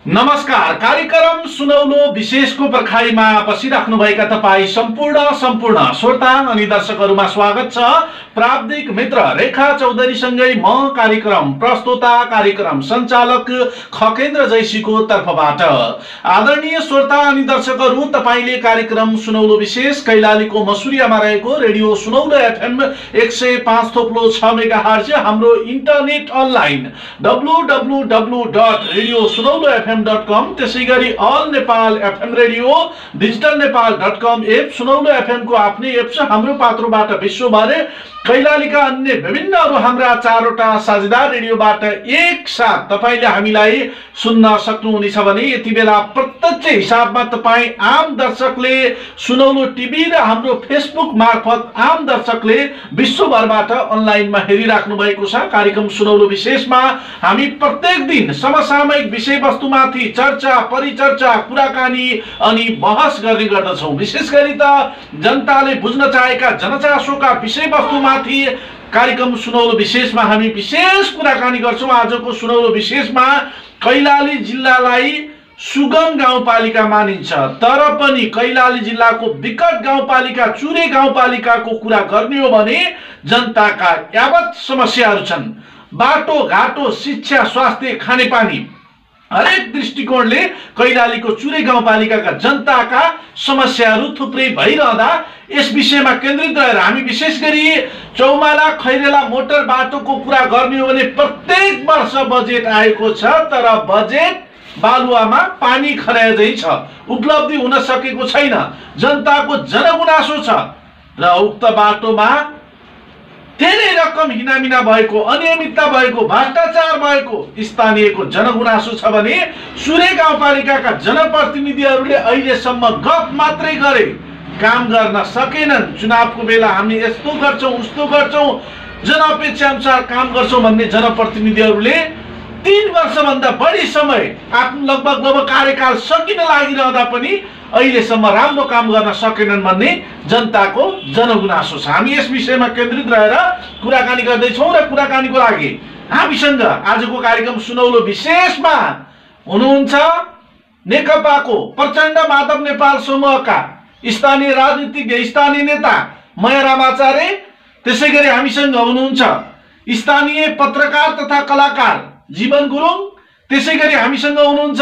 नमस्कार। कार्यक्रम सुनौलो विशेषको पर्खाइमा बसिराख्नुभएका तपाईँ सम्पूर्ण श्रोता अनि दर्शकहरूमा स्वागत छ। प्राविधिक मित्र रेखा चौधरीसँगै म कार्यक्रम प्रस्तोता कार्यक्रम सञ्चालक खकेन्द्र जैसीको तर्फबाट। आदरणीय श्रोता अनि दर्शकहरू, तपाईले कार्यक्रम सुनौलो विशेष कैलालीको मसुरियामा रहेको रेडियो सुनौलो एफएम 105.6 मेगाहर्ज, हाम्रो इन्टरनेट अनलाइन www.radiosunauloFM.com, त्यसैगरी all Nepal FM radio digital नेपाल.com एप, सुनौलो एफएम को आफ्नै एप छ। हाम्रो पात्रोबाट विश्वभर कैलालीका अन्य विभिन्न हाम्रा चारवटा साझेदार रेडियोबाट एकसाथ तपाईले हामीलाई सुन्न सक्नुहुनेछ भने यति बेला प्रत्यक्ष हिसाबमा तपाईँ आम दर्शकले सुनौलो टिभी र हाम्रो फेसबुक मार्फत आम दर्शकले विश्वभरबाट अनलाइनमा हेरिराख्नु भएको छ। कार्यक्रम सुनौलो विशेषमा हामी प्रत्येक दिन समसामयिक विषयवस्तुमाथि चर्चा, परिचर्चा, कुराकानी अनि बहस गर्ने गर्दछौँ। विशेष गरी त जनताले बुझ्न चाहेका जनचासोका विषयवस्तुमा कार्यक्रम सुनौलो विशेषमा हामी विशेष कुराकानी गर्छौं। आजको सुनौलो विशेषमा कैलाली जिल्लालाई सुगम गाउँपालिका मानिन्छ, तर पनि कैलाली जिल्लाको विकट गाउँपालिका चुरे गाउँपालिकाको कुरा गर्ने हो भने जनताका यावत समस्याहरू छन्। बाटो घाटो, शिक्षा, स्वास्थ्य, खानेपानी, हरेक दृष्टिकोणले कैलालीको चुरे गाउँपालिकाका जनताका समस्याहरू थुप्रै भइरहँदा यस विषयमा केन्द्रित रहेर हामी विशेष गरी चौमाला खैरेला मोटर बाटोको कुरा गर्ने हो भने प्रत्येक वर्ष बजेट आएको छ, तर बजेट बालुवामा पानी खनाएझै छ, उपलब्धि हुन सकेको छैन। जनताको जनगुनासो छ र उक्त बाटोमा धेरै रकम हिनामिना भएको, अनियमितता भएको, भ्रष्टाचार भएको स्थानीयको जनगुनासो छ भने चुरे गाउँपालिकाका जनप्रतिनिधिहरूले अहिलेसम्म गफ मात्रै गरे, काम गर्न सकेनन्। चुनावको बेला हामी यस्तो गर्छौं उस्तो गर्छौं, जनअपेक्षा अनुसार काम गर्छौं भन्ने जनप्रतिनिधिहरूले 3 वर्षभन्दा बढी समय आफ्नो लगभग कार्यकाल सकिन लागिरहँदा पनि अहिलेसम्म राम्रो काम गर्न सकेनन् भन्ने जनताको जनगुनासो छ। हामी यस विषयमा केन्द्रित रहेर कुराकानी गर्दैछौँ र कुराकानीको लागि हामीसँग आजको कार्यक्रम सुनौलो विशेषमा हुनुहुन्छ नेकपाको प्रचण्ड माधव नेपाल समूहका स्थानीय राजनीतिज्ञ, स्थानीय नेता मयराम आचार्य। त्यसैगरी हामीसँग हुनुहुन्छ स्थानीय पत्रकार तथा कलाकार जीवन गुरुङ। त्यसैगरी हामीसँग हुनुहुन्छ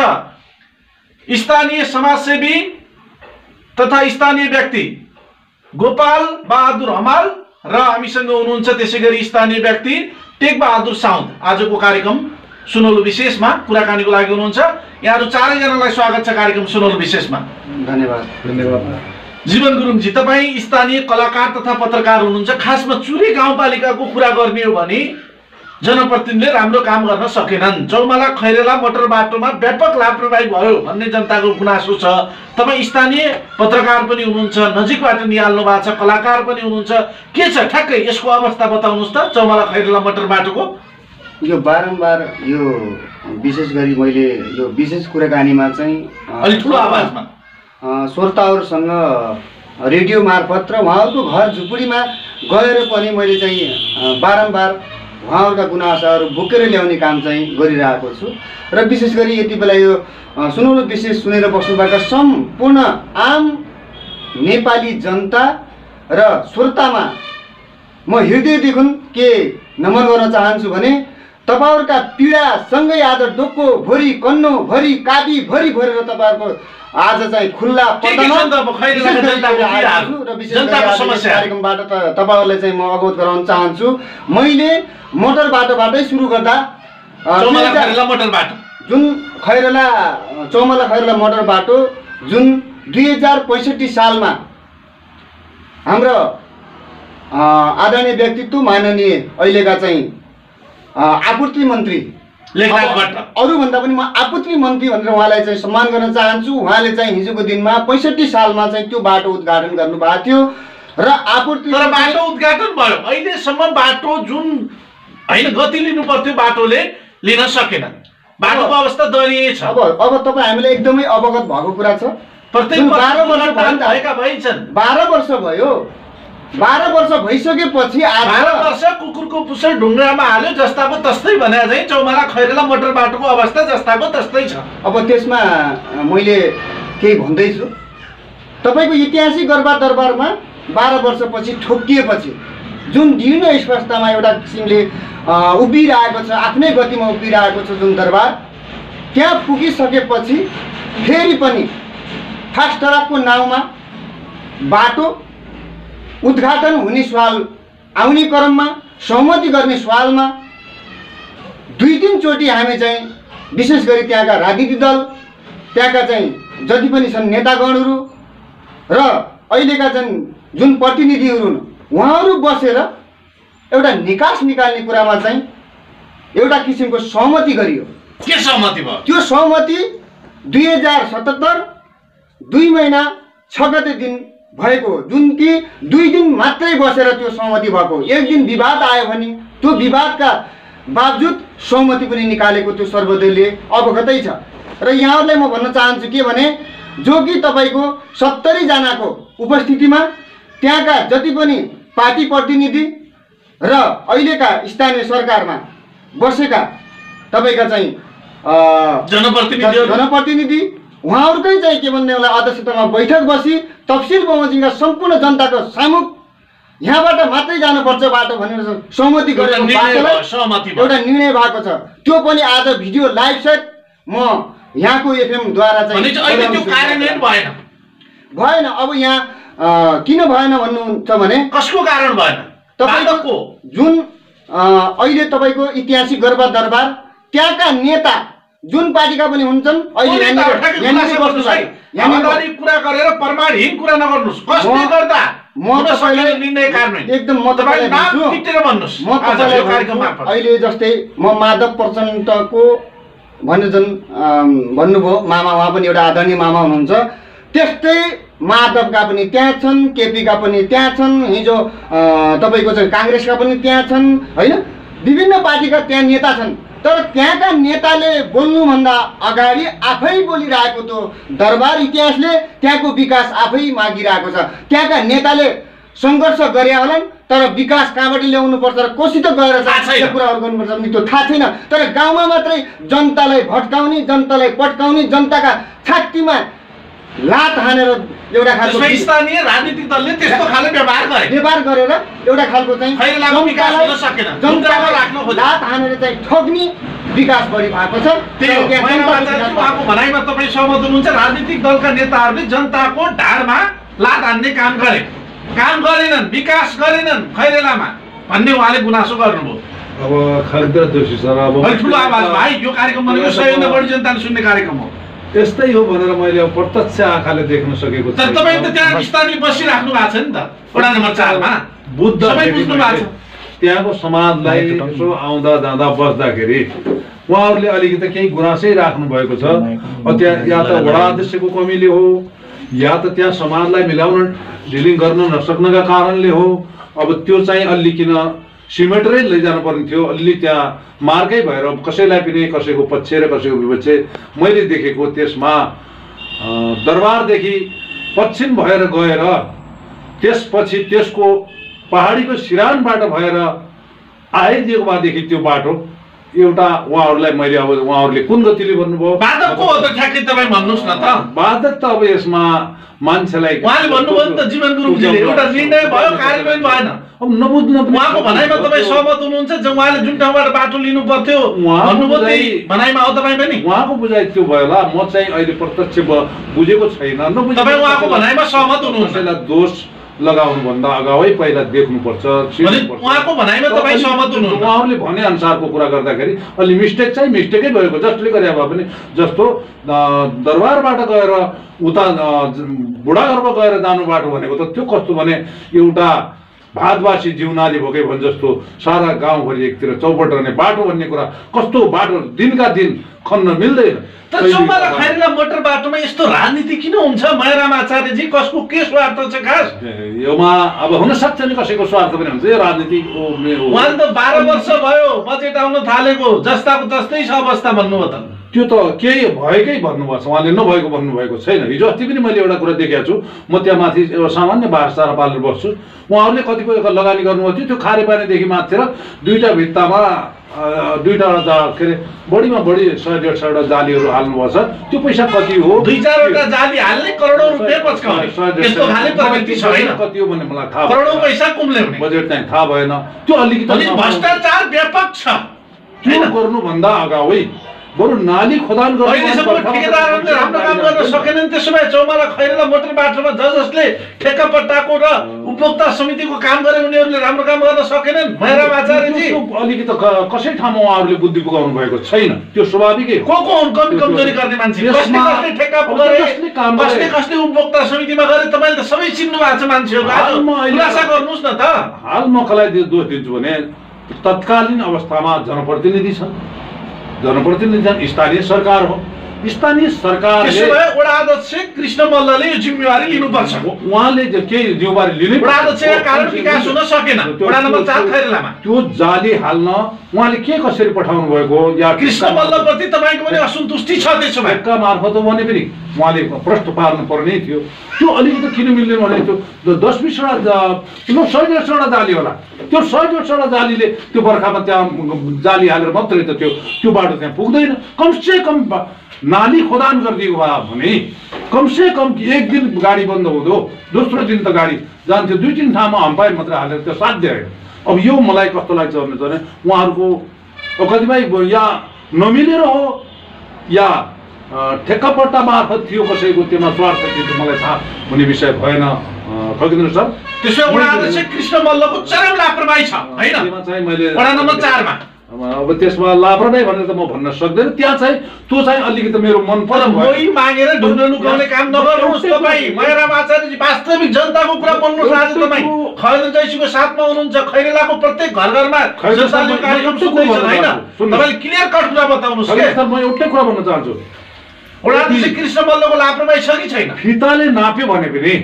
स्थानीय समाजसेवी तथा स्थानीय व्यक्ति गोपाल बहादुर हमाल र हामीसँग हुनुहुन्छ त्यसैगरी स्थानीय व्यक्ति टेक बहादुर साउद। आजको कार्यक्रम सुनौलो विशेषमा कुराकानीको लागि हुनुहुन्छ। यहाँहरु चारैजनालाई स्वागत छ कार्यक्रम सुनौलो विशेषमा। धन्यवाद। जीवन गुरुङजी, तपाई स्थानीय कलाकार तथा पत्रकार हुनुहुन्छ। खासमा चुरे गाउँपालिकाको कुरा गर्ने हो भने जनप्रतिनिधिले राम्रो काम गर्न सकेनन्। चौमाला खैरेला मोटर बाटोमा व्यापक लापरवाही भयो भन्ने जनताको गुनासो छ। तपाई स्थानीय पत्रकार पनि हुनुहुन्छ, नजिकबाट निहाल्नु भएको छ, कलाकार पनि हुनुहुन्छ। के छ ठ्याक्कै यसको अवस्था बताउनुस् त चौमाला खैरेला मोटर बाटोको? यो बारम्बार यो विशेष गरी मैले यो विशेष कुराकानीमा चाहिँ अलि ठुलो आवाजमा श्रोताहरूसँग रेडियो मार्फत र उहाँहरूको घर झुपडीमा गएर पनि मैले चाहिँ बारम्बार उहाँहरूका गुनासाहरू बोकेर ल्याउने काम चाहिँ गरिरहेको छु। र विशेष गरी यति बेला यो सुनौलो विशेष सुनेर बस्नुभएका सम्पूर्ण आम नेपाली जनता र श्रोतामा म हृदयदेखि के नमन गर्न चाहन्छु भने तपाईहरुका पीडा सँगै आज डोको भरि, कन्नो भरि, काबी भरि भरेर तपाईहरुको आज चाहिँ खुल्ला जनताको समस्या कार्यक्रमबाट तपाईहरुलाई चाहिँ म अवगत गराउन चाहन्छु। मैले मोटर बाटोबाटै सुरु गर्दा चौमाला खैरेला मोटर बाटो, जुन चौमाला खैरेला मोटर बाटो जुन 2065 सालमा हाम्रो आदरणीय व्यक्तित्व माननीय अहिलेका चाहिँ आपूर्ति मन्त्री अरूभन्दा पनि म आपूर्ति मन्त्री भनेर उहाँलाई चाहिँ सम्मान गर्न चाहन्छु। उहाँले चाहिँ हिजोको दिनमा 65 सालमा चाहिँ त्यो बाटो उद्घाटन गर्नुभएको थियो र आपूर्ति बाटो उद्घाटन भयो। अहिलेसम्म बाटो जुन हैन गति लिनु पर्थ्यो बाटोले लिन सकेन। बाटोको अवस्था दयनीय छ। अब तपाईँ हामीलाई एकदमै अवगत भएको कुरा छ। प्रत्येक 12 वर्ष भएका भइन्छन्। 12 वर्ष भयो 12 वर्ष भइसकेपछि आज 12 वर्ष कुकुरको पुच्छर ढुङ्गामा हाल्यो जस्ताको तस्तै भने चाहिँ चौमारा खैरेला मोटर बाटोको अवस्था जस्ताको तस्तै छ। अब त्यसमा मैले केही भन्दैछु। तपाईँको ऐतिहासिक दरबारमा 12 वर्षपछि ठोकिएपछि जुन जीर्ण स्पष्टमा एउटा किसिमले उभिरहेको छ, आफ्नै गतिमा उभिरहेको छ जुन दरबार, त्यहाँ पुगिसकेपछि फेरि पनि फास्ट ट्र्याकको नाउँमा बाटो उद्घाटन हुने सवाल आउने क्रममा, सहमति गर्ने सवालमा 2-3 चोटि हामी चाहिँ विशेष गरी त्यहाँका राजनीतिक दल, त्यहाँका चाहिँ जति पनि छन् नेतागणहरू र अहिलेका जुन प्रतिनिधिहरू हुन् उहाँहरू बसेर एउटा निकास निकाल्ने कुरामा चाहिँ एउटा किसिमको सहमति गरियो। के सहमति भयो? त्यो सहमति 2077 2 महिना 6 गते दिन भएको, जुन कि 2 दिन मात्रै बसेर त्यो सहमति भएको। एक दिन विवाद आयो भने त्यो विवादका बावजुद सहमति पनि निकालेको त्यो सर्वदलीय अवगतै छ। र यहाँहरूलाई म भन्न चाहन्छु के भने जो कि तपाईँको 70 जनाको उपस्थितिमा त्यहाँका जति पनि पार्टी प्रतिनिधि र अहिलेका स्थानीय सरकारमा बसेका तपाईँका चाहिँ जनप्रतिनिधि उहाँहरूकै चाहिँ के भन्ने होला अध्यक्षतामा बैठक बसी तफसिल बमोजिमका सम्पूर्ण जनताको सामुख यहाँबाट मात्रै जानुपर्छ बाटो भनेर सहमति गरेको एउटा निर्णय भएको छ। त्यो पनि आज भिडियो लाइभ सहित म यहाँको एफएम द्वारा चाहिँ भएन। अब यहाँ किन भएन भन्नुहुन्छ भने कसको कारण भएन? तपाईँको जुन अहिले तपाईँको ऐतिहासिक दरबार त्यहाँका नेता जुन पार्टीका पनि हुन्छन् अहिले कुरा गरेर प्रमाणहीन कुरा नगर्नुस्। कसले गर्दा म तपाईलाई निर्णय कार्यान्वयन एकदम म तपाईलाई भन्नुस्। म तपाईलाई अहिले जस्तै म माधव प्रचण्डको भन्ने जुन भन्नुभयो मामा, उहाँ पनि एउटा आदरणीय मामा हुनुहुन्छ, त्यस्तै माधवका पनि त्यहाँ छन्, केपीका पनि त्यहाँ छन्, हिजो तपाईँको चाहिँ काङ्ग्रेसका पनि त्यहाँ छन् होइन, विभिन्न पार्टीका त्यहाँ नेता छन्। तर त्यहाँका नेताले बोल्नुभन्दा अगाडि आफै बोलिरहेको त्यो दरबार इतिहासले त्यहाँको विकास आफै मागिरहेको छ। त्यहाँका नेताले सङ्घर्ष गरे होलान् तर विकास कहाँबाट ल्याउनु पर्छ र कसित गएर चाहिँ कुराहरू गर्नुपर्छ भने त्यो थाहा छैन। तर गाउँमा मात्रै जनतालाई भट्काउने, जनतालाई पट्काउने, जनताका छातीमा लात हानेर एउटा खालको स्थानीय राजनीतिक दलले त्यस्तो खाले व्यवहार गरेर एउटा खालको चाहिँ जनतालाई लात हानेर चाहिँ ठग्ने विकास बढी भएको छ। उहाँको भनाइमा तपाईँ सहमत हुनुहुन्छ? राजनीतिक दलका नेताहरूले जनताको ढाडमा लात हान्ने काम गरेनन्, विकास गरेनन् खैरेलामा भन्ने उहाँले गुनासो गर्नुभयो। अब खरिद जोशी सर, अब ठुलो आवाज भाइ, यो कार्यक्रम भनेको 100 बढी जनताले सुन्ने कार्यक्रम हो। यस्तै हो भनेर मैले अब प्रत्यक्ष आँखाले देख्न सकेको छु। तपाईँ त त्यहाँ स्थानीय बसिराख्नु भएको छ नि त, वडा नम्बर 4 मा बुद्ध सबै बुझ्नु भएको छ। त्यहाँको समाजलाई यसो आउँदा जाँदा बस्दाखेरि उहाँहरूले अलिकति केही गुनासै राख्नु भएको छ। त्यहाँ या त वडा अध्यक्षको कमीले हो या त त्यहाँ समाजलाई मिलाउन डिलिङ गर्न नसक्नका कारणले हो। अब त्यो चाहिँ अलि किन सिमेटरै लैजानु पर्ने थियो, अलि त्यहाँ मार्कै भएर कसैलाई पनि कसैको पक्ष र कसैको विपक्ष मैले देखेको त्यसमा दरबारदेखि पश्चिम भएर गएर त्यसपछि त्यसको पहाडीको सिरानबाट भएर आइदिएको भएदेखि त्यो बाटो एउटा उहाँहरूलाई मैले अब उहाँहरूले कुन गतिले भन्नुभयो बाधक को हो त ठ्याक्कै तपाईँ भन्नुहोस् न त। बाधक त अब यसमा मान्छेलाई उहाँले भन्नुभयो नि त जीवन गुरुङजीले एउटा निर्णय भयो कार्यान्वयन भएन। अब नबुझ्न उहाँको भनाइमा तपाईँ सहमत हुनुहुन्छ? उहाँले जुन ठाउँबाट बाटो लिनु पर्थ्यो भन्नुभयो त्यही भनाइमा हो तपाईँ पनि? उहाँको बुझाइ त्यो भयो होला, म चाहिँ अहिले प्रत्यक्ष बुझेको छैन। नबुझेको तपाईँ उहाँको भनाइमा सहमत हुनुहुन्छ? दोष लगाउनुभन्दा अगावै पहिला देख्नुपर्छ। उहाँको भनाइमा तपाईँ सहमत हुनुहुन्छ? उहाँहरूले भने अनुसारको कुरा गर्दाखेरि अलि मिस्टेक चाहिँ मिस्टेकै भएको, जसले गरे भए पनि जस्तो दरबारबाट गएर उता बुढाघरमा गएर जानु बाटो भनेको त त्यो कस्तो भने एउटा भातवासी जिउनाली भोकै भने जस्तो सारा गाउँभरि एकतिर चौपट रहने बाटो भन्ने कुरा कस्तो बाटो दिनका दिन खन्न मिल्दैन। तर चौमारा खैरेला मोटर बाटोमा यस्तो राजनीति किन हुन्छ मायाराम आचार्यजी? कसको के स्वार्थ छ खास योमा? अब हुन सक्छ नि कसैको स्वार्थ पनि हुन्छ, यो राजनीति उहाँले त 12 वर्ष भयो बजेट आउन थालेको, जस्ताको जस्तै छ अवस्था भन्नुभयो त। त्यो त केही भएकै भन्नुभएको छ, उहाँले नभएको भन्नुभएको छैन। हिजो अस्ति पनि मैले एउटा कुरा देखेको छु, म त्यहाँ माथि एउटा सामान्य बाख्रा पालेर बस्छु, उहाँहरूले कतिपय लगानी गर्नुभएको थियो, त्यो खारे पानीदेखि माथि दुईवटा भित्तामा दुईवटा के अरे बढीमा बढी 100-150 जालीहरू हाल्नुभएको छ। त्यो पैसा कति हो? 2-4 जाली हाल्ने करोडौँ रुपियाँ पस्काउने, त्यस्तो खाले प्रवृत्ति छ हैन? कति हो भन्ने मलाई थाहा करोडौँ पैसा कुम्ल्याउने बजेट चाहिँ थाहा भएन। त्यो अलिकति भ्रष्टाचार व्यापक छ। त्यो गर्नुभन्दा अगावै बरु नाली खोदान गर्नु अहिलेसम्म ठेकेदारहरूले राम्रो काम गर्न सकेनन्। त्यसो भए चौमाला खैरेला मोटर बाटोमा जसले ठेक्का पट्टाको र उपभोक्ता समितिको काम गरे उनीहरूले राम्रो काम गर्न सकेनन्। मैराम आचार्यजी अलिकति कसै ठाउँमा उहाँहरूले बुद्धि पुगाउनु भएको छैन, त्यो स्वाभाविकै। को हुन् कमी कमजोरी गर्ने मान्छे? कसले ठेक्का गरे, कसले उपभोक्ता समितिमा गरे? तपाईँले त सबै चिन्नु भएको छ मान्छेहरू। आज खुलासा गर्नुहोस् न त। हाल म कसलाई दोष दिन्छु भने तत्कालीन अवस्थामा जनप्रतिनिधि छन्, जनप्रतिनिधि छन्, स्थानीय सरकार हो, स्थानीय सरकारले त्यसो भए वडा अध्यक्ष कृष्ण मल्लले यो जिम्मेवारी लिनुपर्छ। उहाँले केही जिम्मेवारी लिनु वडा अध्यक्षका कारण विकास हुन सकेन वडा नम्बर 4 खैरेलामा। त्यो जाली हाल्न उहाँले के कसरी पठाउनु भएको या कृष्ण मल्लप्रति तपाईँको पनि असन्तुष्टि छ? त्यसो भए ठेक्का मार्फत हो भने पनि उहाँले प्रश्न पार्नु पर्ने थियो। त्यो अलिकति किन मिल्दैन भने त्यो 10-20वटा 100-150वटा जाली होला, त्यो 100-150वटा जालीले त्यो बर्खामा त्यहाँ जाली हालेर मात्रै त त्यो बाटो त्यहाँ पुग्दैन। कमसे कम नाली खोदान गरिदिएको भए भने कमसे कम एक दिन गाडी बन्द हुँदो, दोस्रो दिन त गाडी जान्थ्यो, 2-3 ठाउँमा हम्पायर मात्र हालेर त्यो साध्य हो। अब यो मलाई कस्तो लाग्छ भने उहाँहरूको कतिपय या नमिलेर हो या ठेक्का पट्टा मार्फत थियो कसैको, त्योमा स्वार्थ थियो, मलाई थाहा हुने विषय भएन खगेन्द्र सर। त्यसो वडा अध्यक्ष कृष्ण मल्लको चरम लापरवाही छ हैन? वडा नम्बर 4 मा अब त्यसमा लापरवाही भनेर त म भन्न सक्दैन। त्यहाँ चाहिँ त्यो चाहिँ अलिकति मेरो मन पर्छ। मोही मागेर ढुङ्गा लुकाउने काम नगर्नुहोस् तपाईँ। मैराम आचार्यजी वास्तविक जनताको कुरा बोल्नुहोस्। आज तपाईँ खैरेला जैसीको साथमा हुनुहुन्छ, खैरेलाको प्रत्येक घर घरमा जनताले कार्यक्रम सुन्दैछन् हैन? तपाईले क्लियर कट कुरा बताउनुहोस् के? सर म एउटै कुरा भन्न चाहन्छु, वडा अध्यक्ष कृष्ण मल्लको लापरवाही छ कि छैन? फिताले नाप्यो भने पनि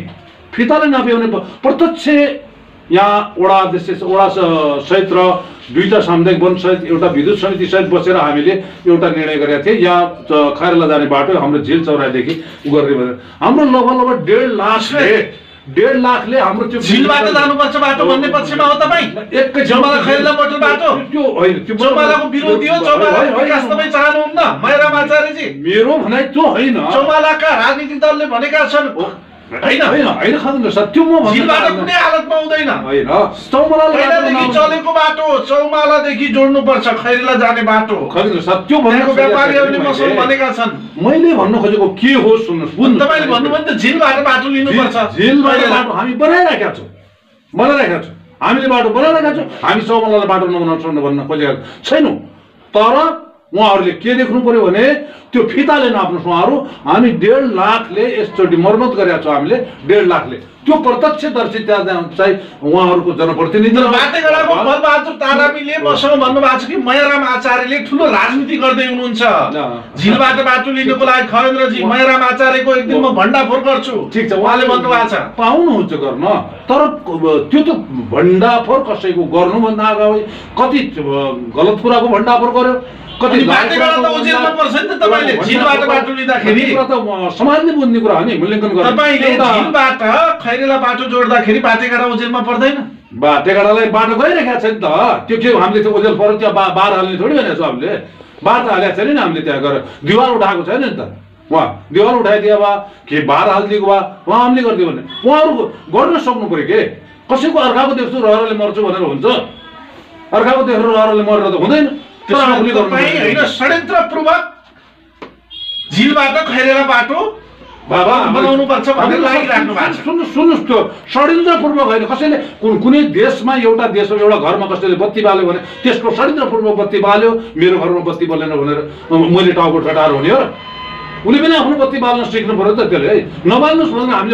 प्रत्यक्ष यहाँ वडा अध्यक्ष वडा सहित र दुईटा सामुदायिक वन सहित एउटा विद्युत समिति सहित बसेर हामीले एउटा निर्णय गरेका थियौँ। यहाँ खैरेला जाने बाटो हाम्रो झिल चौरादेखि गर्ने भनेर हाम्रो लगभग 1.5 लाखले हाम्रो त्यो झिलबाट जानुपर्छ बाटो भन्ने पक्षमा हो तपाईँ? एकै चौमाला खैरेला मोटर बाटो त्यो होइन, त्यो चौमालाको विरोधी हो। चौमालाको विकास तपाईँ चाहनुहुन्न मैराम आचार्यजी? मेरो भनाइ त्यो होइन, चौमालाका राजनीतिक दलले भनेका छन् हैन हैन खगेन्द्र सर, त्यो म झिलबाट कुनै हालतमा हुँदैन हैन। चौमालादेखि चलेको बाटो चौमालादेखि जोड्नुपर्छ खैरेला जाने बाटो। खगेन्द्र सर त्यो भनेको व्यापारीहरूले मसँग भनेका छन्। मैले भन्नु खोजेको के हो सुन्नुहोस्, तपाईले भन्नुभयो नि त झिलबाट बाटो लिनुपर्छ। झिलबाट बाटो हामी बनाइराखेका छौँ, हामीले बाटो बनाइराखेका छौँ। हामी चौमालालाई बाटो नबनाउँछौँ भन्न खोजेका छैनौँ। तर उहाँहरूले के देख्नु पर्यो भने त्यो फिताले नाप्नुहोस् उहाँहरू। हामी 1.5 लाखले यसचोटि मर्मत गरेका छौँ, हामीले 1.5 लाखले। त्यो प्रत्यक्षदर्शी त्यहाँ चाहिँ उहाँहरूको जनप्रतिनिधि बाटेगडाको बलबहादुर तारामीले मसँग भन्नुभएको छ कि मैराम आचार्यले ठुलो राजनीति गर्दै हुनुहुन्छ। झिलबाट बाटो लिनुको लागि खगेन्द्रजी मैराम आचार्यको एक दिन म भण्डाफोर गर्छु। ठिक छ, उहाँले भन्नुभएको छ। पाउनुहुन्छ गर्न, तर त्यो त भण्डाफोर कसैको गर्नुभन्दा अगावै कति गलत कुराको भण्डाफोर गर्यो, कति बाटेगडा त उजेलमा पर्छ नि त। तपाईले झिलबाट बाटो लिँदाखेरि समाजले बुझ्ने कुरा हो नि, मूल्याङ्कन गर्ने। तपाईले झिलबाट खैरेला बाटो जोड्दाखेरि बाटेगडा उजेलमा पर्दैन? बाटेगडालाई बाटो गइरहेको छ नि त। त्यो के हामीले त्यो उजेल पर्यो त्यहाँ बार हाल्ने थोरै भनेको छ हामीले। बार त हालेको छैन नि हामीले, त्यहाँ गएर दिवाल उठाएको छैन नि त। उहाँ दिवाल उठाइदियो भए के बार हालिदिएको भए उहाँ हामीले गरिदियो भने उहाँहरू गर्न सक्नु पऱ्यो के? कसैको अर्काको देख्छु रहरले मर्छु भनेर हुन्छ? अर्काको देखेर रहरले मरेर त हुँदैन। षड्यन्त्रपूर्वक झिलबाट खैरेला बाटो बनाउनु पर्छ भनेर लागिराख्नु भएको छ। सुन्नुहोस्, त्यो षड्यन्त्रपूर्वक होइन। कसैले कुनै देशमा एउटा घरमा कसैले बत्ती बाल्यो भने त्यसको षड्यन्त्रपूर्वक बत्ती बाल्यो, मेरो घरमा बत्ती बलेन भनेर मैले टाउको ठटाएर हुने हो र? उसले पनि आफ्नो बत्ती बाल्न सिक्नु पर्यो त। त्यसले है नबाल्नुहोस् भनेर हामीले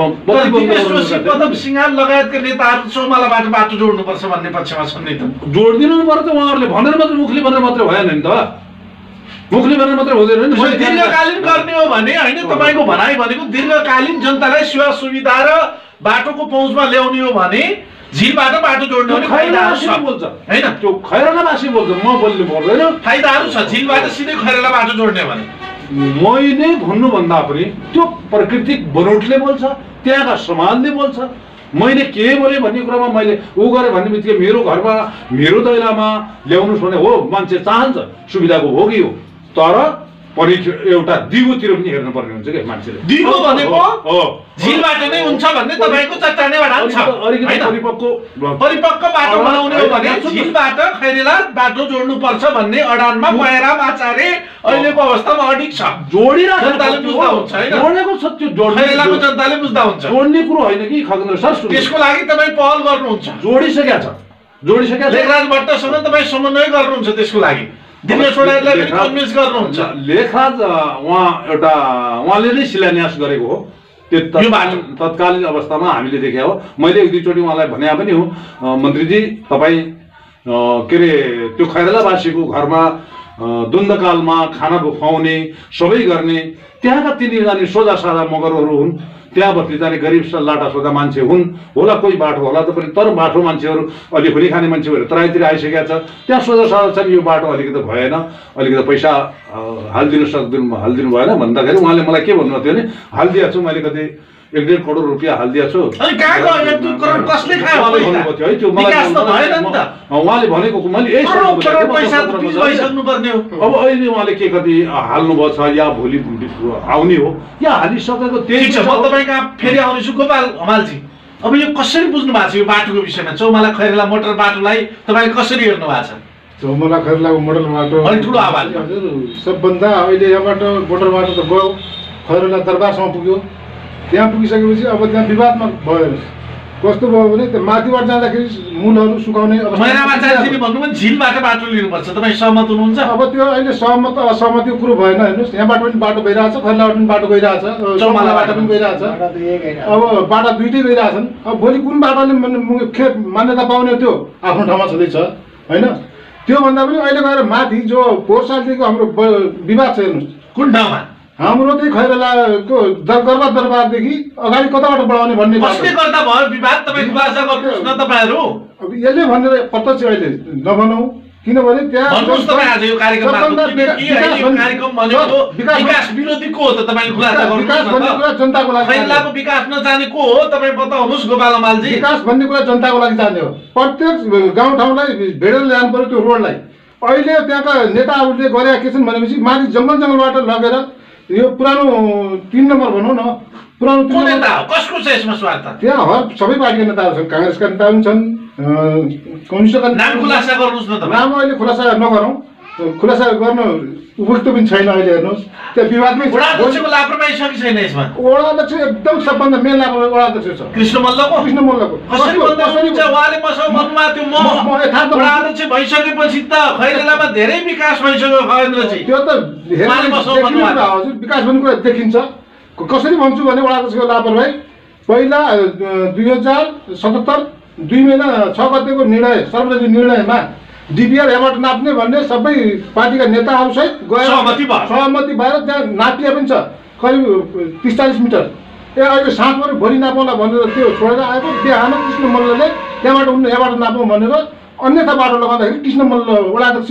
पदम सिंह लगायतका नेताहरू चौमालाबाट बाटो जोड्नुपर्छ भन्ने पक्षमा छन् नि त। जोडिदिनु पर्यो त, उहाँहरूले भनेर मात्रै मुखले भनेर मात्रै भएन नि त। मुखले भनेर मात्रै हुँदैन नि। दीर्घकालीन गर्ने हो भने होइन, तपाईँको भनाइ भनेको दीर्घकालीन जनतालाई सेवा सुविधा र बाटोको पहुँचमा ल्याउने हो भने झिलबाट बाटो जोड्ने भने फाइदाहरू छ बोल्छ हैन त्यो खैरलावासी बोल्छ म बोल्नु पर्दैन फाइदाहरू छ झिलबाट सिधै खैरला बाटो जोड्ने भने मैले भन्नुभन्दा पनि त्यो प्राकृतिक बनोटले बोल्छ त्यहाँका समाजले बोल्छ मैले के बोलेँ भन्ने कुरामा मैले उ गरेँ भन्ने बित्तिकै मेरो घरमा मेरो दैलामा ल्याउनुहोस् भने हो मान्छे चाहन्छ सुविधाको हो कि हो तर एउटा दिगोतिर पनि हेर्नुपर्ने हुन्छ क्या मान्छेले दिगो भनेको झिलबाट नै हुन्छ भन्ने तपाईको चट्टानेबाट छ परिपक्व बाटो बनाउने हो भने झिलबाट खैरेला बाटो जोड्नु पर्छ भन्ने अडानमा बयराम आचार्य अहिलेको अवस्थामा अडिक छ जोडिरहेको जनताले बुझ्दा हुन्छ हैन जोडेको छ त्यो खैरेलाको जनताले बुझ्दा हुन्छ जोड्ने कुरो हैन कि खगेन्द्र सर त्यसको लागि तपाई पहल गर्नुहुन्छ जोडिसकेका छ लेखराज भट्टसँग तपाई समन्वय गर्नुहुन्छ त्यसको लागि दिनेश छोडालाई पनि कन्भिन्स गर्नुहुन्छ लेखराज उहाँले नै शिलान्यास गरेको हो त्यो तत्कालीन अवस्थामा हामीले देखे हो मैले एक दुईचोटि उहाँलाई भने पनि हो मन्त्रीजी तपाईँ के अरे त्यो खैरलावासीको घरमा द्वन्द्वकालमा खाना खुवाउने सबै गर्ने त्यहाँका तिनीजना सोझा साझा मगरहरू हुन् त्यहाँ बस्ने जाने गरिब लाटा सोझा मान्छे हुन् होला कोही बाटो होला त पनि तर बाटो मान्छेहरू अलि खोली खाने मान्छेहरू तराईतिर आइसकेका छ त्यहाँ सोझा साझा छन् यो बाटो अलिकति भएन अलिकति पैसा हालिदिनु भएन भन्दाखेरि उहाँले मलाई के भन्नुभएको थियो भने हालिदिएको छु मैले कति 1.5 करोड रुपियाँ हालिदिएको छु उहाँले भनेको मैले अब अहिले उहाँले के कति हाल्नुभएको छ या भोलि आउने हो या हालिसकेको त्यही छ म तपाईँ कहाँ फेरि आउनेछु गोपाल हमालजी अब यो कसरी बुझ्नु भएको छ यो बाटोको विषयमा चौमाला खैरेला मोटर बाटोलाई तपाईँले कसरी हेर्नु भएको छ चौमाला खैरेलाको मोटर बाटो अलि ठुलो आवाज हजुर सबभन्दा अहिले यहाँबाट मोटर बाटो त गयो खैरेला दरबारसम्म पुग्यो त्यहाँ पुगिसकेपछि अब त्यहाँ विवादमा भयो कस्तो भयो भने त्यो माथिबाट जाँदाखेरि मूलहरू सुकाउने झिलबाट बाटो लिनुपर्छ तपाईँ सहमत हुनुहुन्छ अब त्यो अहिले सहमत असहमतिको कुरो भएन हेर्नुहोस् यहाँबाट पनि बाटो गइरहेछ खैरेलाबाट पनि बाटो गइरहेछ चौमालाबाट पनि गइरहेछ अब बाटो दुइटै गइरहेछन् अब भोलि कुन बाटोले मान्यता पाउने त्यो आफ्नो ठाउँमा छँदैछ होइन त्योभन्दा पनि अहिले गएर माथि जो पोहोर सालदेखिको हाम्रो विवाद छ हेर्नुहोस् कुन ठाउँमा हाम्रो चाहिँ खैरेलाको दरबारदेखि अगाडि कताबाट बढाउने भन्ने कसले गर्दा भयो विवाद तपाईँ खुलासा गर्नुहोस् न तपाईँहरू अब यसले भनेर प्रत्यक्ष अहिले नभनौँ किनभने त्यहाँ विकास विरोधी को हो त तपाईले खुलासा गर्नुहोस् जनताको लागि खैरेलाको विकास नजाने को हो तपाईँ बताउनुहोस् गोपाल हमालजी विकास भन्ने कुरा जनताको लागि जाने हो प्रत्येक गाउँठाउँलाई भेडेर ल्याउनु पर्यो त्यो रोडलाई अहिले त्यहाँका नेताहरूले गरेका के छन् भनेपछि माथि जङ्गलबाट लगेर यो पुरानो 3 नम्बर भनौँ न पुरानो कसको छ यसमा स्वार्थ त्यहाँ सबै पार्टीका नेताहरू छन् काङ्ग्रेसका नेता पनि छन् कम्युनिस्टका नाम खुलासा गर्नुहोस् न नाम अहिले खुलासा नगरौँ खुलासा गर्न उपयुक्त पनि छैन अहिले हेर्नुहोस् त्यो विवादमै वडाध्यक्षको लापरवाही छ कि छैन यसमा वडाध्यक्ष एकदम सबभन्दा मेन लापरवाही वडाध्यक्ष छ कृष्ण मल्लको कसरी भन्नुहुन्छ उहाँले मसँग भन्नुभएको थियो म वडाध्यक्ष भइसकेपछि त खैरेलामा धेरै विकास भइसक्यो खगेन्द्रजी त्यो त हजुर विकास भन्ने कुरा देखिन्छ कसरी भन्छु भने वडाध्यक्षको लापरवाही पहिला 2077 2 महिना 6 गतेको निर्णय सर्वदलीय निर्णयमा डिपिआर यहाँबाट नाप्ने भन्ने सबै पार्टीका नेताहरूसहित गएर सहमति भएर त्यहाँ नापिया पनि छ करिब 43 मिटर अहिले साँझमा भोलि नापौँला भनेर त्यो छोडेर आएको बिहान कृष्ण मल्लले त्यहाँबाट उन्नु यहाँबाट नापौँ भनेर अन्यथा बाटो लगाउँदाखेरि कृष्ण मल्ल वडाध्यक्ष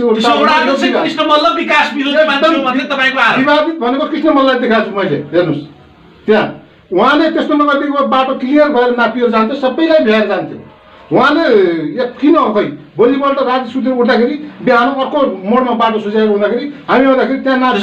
विवादित भनेको कृष्ण मल्ललाई देखाएको छु मैले हेर्नुहोस् त्यहाँ उहाँले त्यस्तो नगरिदिएको बाटो क्लियर भएर नापिएर जान्थ्यो सबैलाई भ्याएर जान्थ्यो उहाँले किन खै भोलिपल्ट राति सुतेर उठ्दाखेरि बिहान अर्को मोडमा बाटो सुझाएको हुँदाखेरि हामी आउँदाखेरि त्यहाँ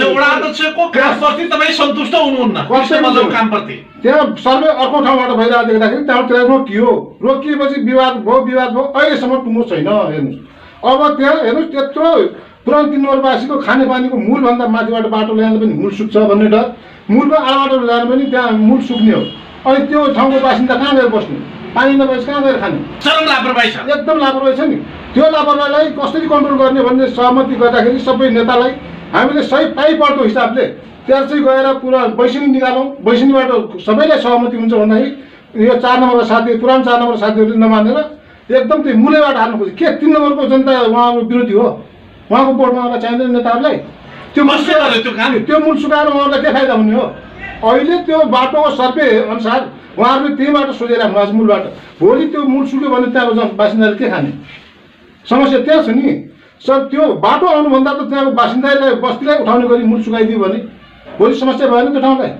त्यहाँ सर्वे अर्को ठाउँबाट भइरहेको देख्दाखेरि त्यहाँ रोकियो रोकिएपछि विवाद भयो अहिलेसम्म टुङ्गो छैन हेर्नुहोस् अब त्यहाँ हेर्नुहोस् त्यत्रो पुरानो 3 नम्बरवासीको खानेपानीको मूलभन्दा माथिबाट बाटो ल्याएर पनि मूल सुक्छ भन्ने डर मूलको आडबाट ल्याएर पनि त्यहाँ मूल सुक्ने हो अनि त्यो ठाउँको बासिन्दा कहाँ गएर बस्ने पानी नभएपछि कहाँ गएर खाने चरम लापरवाही छ एकदम लापरवाही छ नि त्यो लापरवाहीलाई कसरी कन्ट्रोल गर्ने भन्ने सहमति गर्दाखेरि सबै नेतालाई हामीले सही पाइपलको हिसाबले त्यहाँ चाहिँ गएर पुरा बैसनी निकालौँ बैसनीबाट सबैलाई सहमति हुन्छ भन्दाखेरि यो 4 नम्बरका साथी पुरानो 4 नम्बर साथीहरूले नमानेर एकदम त्यो मूलैबाट हाल्नु खोज्यो के 3 नम्बरको जनता उहाँको विरोधी हो उहाँको बोर्डमा उहाँलाई चाहिँदैन नेताहरूलाई त्यो मूल सुकाएर उहाँलाई के फाइदा हुने हो अहिले त्यो बाटोको सर्वे अनुसार उहाँहरूले त्यही बाटो सोधिराख्नु आज मूलबाट। भोलि त्यो मूल सुक्यो भने त्यहाँको बासिन्दाले के खाने? समस्या त्यहाँ छ नि सर। त्यो बाटो आउनुभन्दा त त्यहाँको बासिन्दालाई बस्तीलाई उठाउने गरी मूल सुकाइदियो भने भोलि समस्या भएन त्यो ठाउँलाई।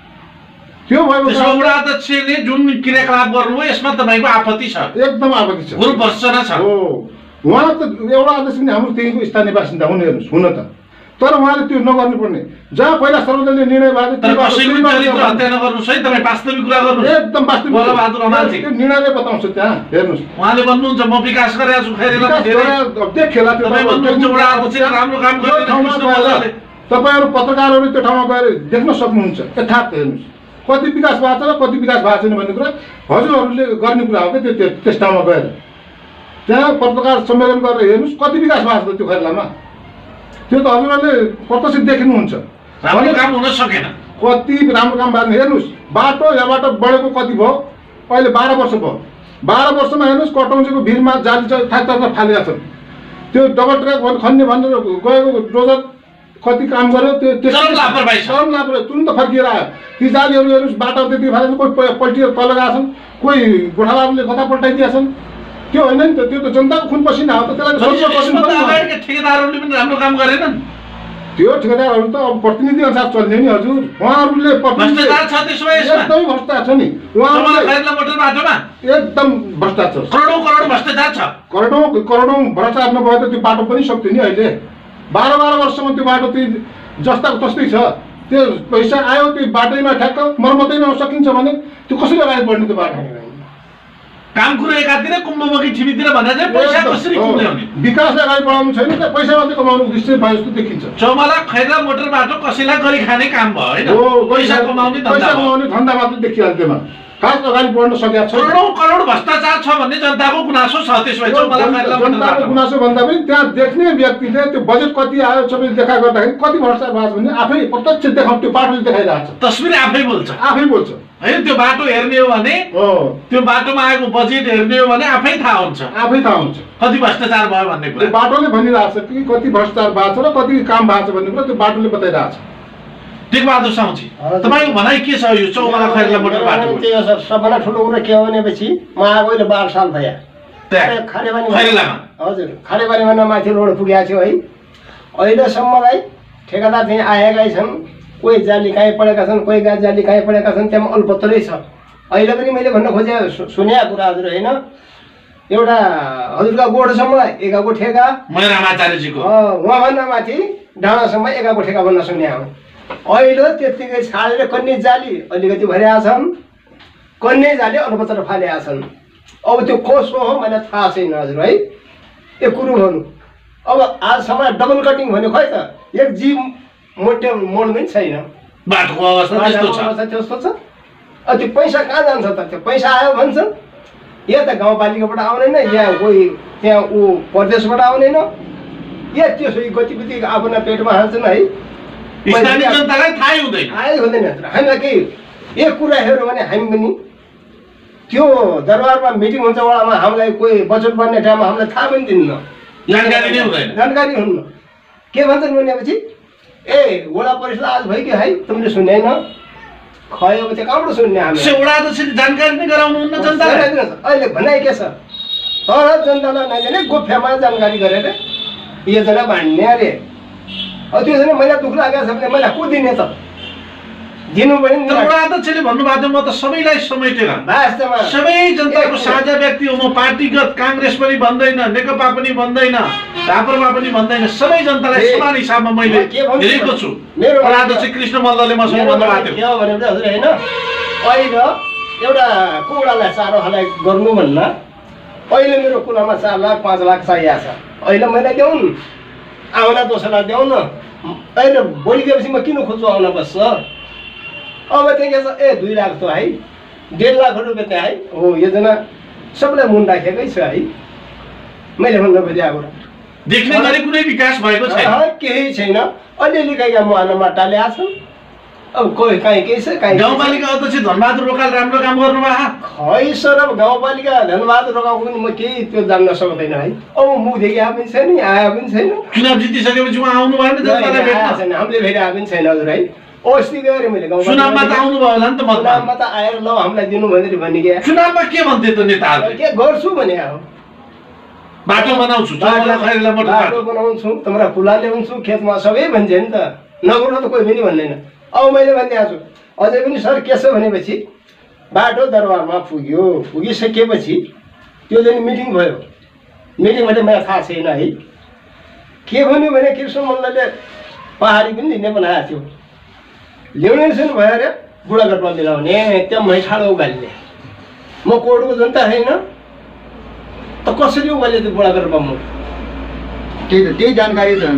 त्यो भएको वडा अध्यक्षले जुन क्रियाकलाप गर्नुभयो यसमा तपाईँको आपत्ति छ? एकदम आपत्ति छ। गुरु भर्सना छ। हो, उहाँ त एउटा अध्यक्ष पनि हाम्रो त्यहीँको स्थानीय बासिन्दा हुने हेर्नुहोस् हुन त। तर उहाँले त्यो नगर्नु पर्ने। जहाँ पहिला सर्वदलीय निर्णय भएको चरित्र हत्या नगर्नुहोस् है, तपाईँ वास्तविक कुरा गर्नुहोस्। एकदम वास्तविक बलबहादुर अमालजी त्यो निर्णयले बताउँछ त्यहाँ हेर्नुहोस्। उहाँले भन्नुहुन्छ म विकास गरेको छु खैरेलाई खेला तपाईँ भन्नुहुन्छ वडा अध्यक्ष राम्रो काम गर्ने। तपाईँहरू पत्रकारहरू त्यो ठाउँमा गएर देख्न सक्नुहुन्छ यथार्थ हेर्नुहोस् कति विकास भएको छ र कति विकास भएको छैन भन्ने कुरा हजुरहरूले गर्ने कुरा हो क्या। त्यो त्यस ठाउँमा गएर त्यहाँ पत्रकार सम्मेलन गरेर हेर्नुहोस् कति विकास भएको छ त्यो खैरलामा। त्यो त हजुरहरूले प्रत्यक्ष देख्नुहुन्छ। राम्रो काम हुन सकेन। कति राम्रो काम भएको हेर्नुहोस्। बाटो यहाँबाट बढेको कति भयो? अहिले 12 वर्ष भयो। 12 वर्षमा हेर्नुहोस् कटौँजीको भिरमा जाली थाक फालेका छन्। त्यो डबल ट्र्याक खन्ने भनेर गएको डोजर कति काम गर्यो त्यो चरम लापरवाही तुरुन्त फर्किएर आयो। ती जालीहरू हेर्नुहोस् बाटो त्यति फालेको कोही पल्टिएर तल गएका छन्, कोही गोठालाहरूले कता पल्टाइदिएका छन्। त्यो होइन नि त, त्यो त जनताको खुन पसिना हो त। त्यसलाई ठेकेदारहरूले पनि राम्रो काम गरेनन्। त्यो ठेकेदारहरू त अब प्रतिनिधि अनुसार चल्ने नि हजुर। उहाँहरूले भ्रष्टाचार छ त्यसमा एकदमै भ्रष्टाचार छ नि उहाँहरूले एकदम भ्रष्टाचार करोडौं भ्रष्टाचार छ। करोडौं भ्रष्टाचार नभए त त्यो बाटो पनि सक्थ्यो नि। अहिले 12 वर्षसम्म त्यो बाटो त्यो जस्ताको तस्तै छ। त्यो पैसा आयो त्यो बाटैमा ठ्याक्क मर्मतैमा सकिन्छ भने त्यो कसरी अगाडि बढ्ने त्यो बाटो? काम कुरो एकातिर कुम्भमुखी ठिमीतिर भन्दा चाहिँ पैसा कसरी कुम्ल्याउने? विकासलाई अगाडि बढाउनु छैन त पैसा मात्रै कमाउनु निश्चय भयो जस्तो देखिन्छ। चौमाला खैरा मोटर बाटो कसैलाई गरी खाने काम भयो हैन? पैसा कमाउने धन्दा मात्रै देखिहाल्छ त्यसमा। खास अगाडि बढ्न सकेको छ। करोड भ्रष्टाचार छ भन्ने जनताको गुनासो छ। त्यसमा चौमाला खैरा जनताको गुनासो भन्दा पनि त्यहाँ देख्ने व्यक्तिले त्यो बजेट कति आयो सबै देखा गर्दाखेरि कति भ्रष्टाचार भएको छ भने आफै प्रत्यक्ष देखाउँ त्यो बाटोले देखाइरहेको छ। तस्बिर आफै बोल्छ। आफै बोल्छ हैन? त्यो बाटो हेर्ने हो भने त्यो बाटोमा आएको बजेट हेर्ने हो भने आफै थाहा हुन्छ। आफै थाहा हुन्छ कति भ्रष्टाचार भयो भन्ने कुरा। त्यो बाटोले भनिरहेको छ कि कति भ्रष्टाचार भएको छ र कति काम भएको छ भन्ने कुरा त्यो बाटोले बताइरहेको छ। टेकबहादुर साउजी तपाईको भनाइ के छ यो चौमाला खैरला मोटर बाटो? त्यो सबभन्दा ठुलो कुरा के हो भनेपछि म आएको अहिले 12 साल भयो खैरलामा। हजुर खारेबारीमा माथि रोड पुगेको थियो है। अहिलेसम्मलाई ठेकेदार चाहिँ आएकै छन्। कोही जाली कहीँ पढेका छन्, कोही जाली कहीँ पढेका छन्, त्यहाँ अल्पत्रै छ। अहिले पनि मैले भन्न खोजेको सुनेको कुरा हजुर होइन। एउटा हजुरका गोठसम्म एकाको ठेका रामाचार्यजीको उहाँभन्दा माथि डाँडासम्म एकाको ठेका भन्न सुने हो। अहिले त्यत्तिकै छाडेर कन्ने जाली अलिकति भरिया छन्, कन्ने जाली अल्पत्र फालेका छन्। अब त्यो कसो हो मैले थाहा छैन हजुर है। एक कुरो भन्नु अब आजसम्म डबल कटिङ भन्यो खै त एक जी मोटे मोड पनि छैन। बाटोको अवस्था त्यस्तो छ। अब त्यो पैसा कहाँ जान्छ त? त्यो पैसा आयो भन्छन् या त गाउँपालिकाबाट आउँदैन या कोही त्यहाँ ऊ प्रदेशबाट आउँदैन या त्यसो गतिविधि आफ्नो पेटमा हाल्छन् है। स्थानीय जनतालाई थाहै हुँदैन। हामीलाई केही एक कुरा हेऱ्यो भने हामी पनि त्यो दरबारमा मिटिङ हुन्छ वडामा हामीलाई कोही बजेट बन्ने टाइममा हामीलाई थाहा पनि दिन्न, जानकारी हुन्न। के भन्छन् भनेपछि ए वडा परिषद आज भयो कि है तिमीले सुनेन खयो त्यो कहाँबाट सुन्ने? हामीले जानकारी नै गराउनुहुन्न जनतालाई। अहिले भनाइ के छ तर जनतालाई नदिने गोफ्यामा जानकारी गरेर योजना बाँड्ने अरे। अब त्यो छैन मैले दुःख लागेको छ भने मैले को दिने त? दिनु पनि वडा अध्यक्षले भन्नुभएको म त सबैलाई समेटेर वास्तवमा सबै जनताको साझा व्यक्ति हो। म पार्टीगत कांग्रेस पनि भन्दैन, नेकपा पनि भन्दैन, राप्रपा पनि भन्दैन, सबै जनतालाई समान हिसाबमा मैले हेरेको छु। वडा अध्यक्ष कृष्ण मल्लले मसँग भन्नुभएको थियो भने हजुर हैन अहिले एउटा कुखुरालाई चारो हालै गर्नु भन्दा अहिले मेरो कुलामा 4 लाख 5 लाख चाहिएको छ। अहिले मैले देउन आउला दोस्रोलाई देउन अहिले भोलि गएपछि म किन खोज्छु आउन बस्छ। अब त्यहाँ के छ ए 2 लाख त है 1.5 लाख रुपियाँ त्यहाँ है हो योजना सबैलाई मुन राखेकै छ है। मैले भन्न खोजेको देख्ने गरी कुनै विकास भएको छैन, केही छैन। अलिअलि कहीँ मुहानमा टालेका छन्। अब कोही कहीँ केही छ कहीँ गाउँपालिका अध्यक्ष धनबहादुर रोकाल राम्रो काम गर्नुभयो खै सर। अब गाउँपालिका धनबहादुर रोकालको पनि म केही त्यो जान्न सक्दैन है। अब मुखदेखि आए पनि छैन आए पनि छैन। चुनाव जितिसकेपछि उहाँ आउनु भएन जनतालाई भेट्न? हामीले भेटेको पनि छैन हजुर है। अस्ति गएर मैले चुनावमा त आउनु भयो होला नि त मतदान चुनावमा त आएर ल हामीलाई दिनु भनेर भनि गए चुनावमा के भन्थे त नेताहरूले के गर्छु भने हो बाटो बनाउँछु बाटो बनाउँछु तिम्रो पुला ल्याउँछु खेतमा सबै भन्छ नि त नगर्नु त कोही पनि भन्दैन अब मैले भनिदिएको छु अझै पनि सर के छ भनेपछि बाटो दरबारमा पुग्यो पुगिसकेपछि त्यो चाहिँ मिटिङ भयो मिटिङ भने मलाई थाहा छैन है के भन्यो भने कृष्ण मल्लले पहाडी पनि दिने बनाएको थियो ल्याउने छैन भयो अरे बुढागढमा मिलाउने त्यहाँ मै ठाडो उगाल्ने म कोर्टको जनता छैन त कसरी उगाल्ने त्यो बुढागढमा म त्यही जानकारी तर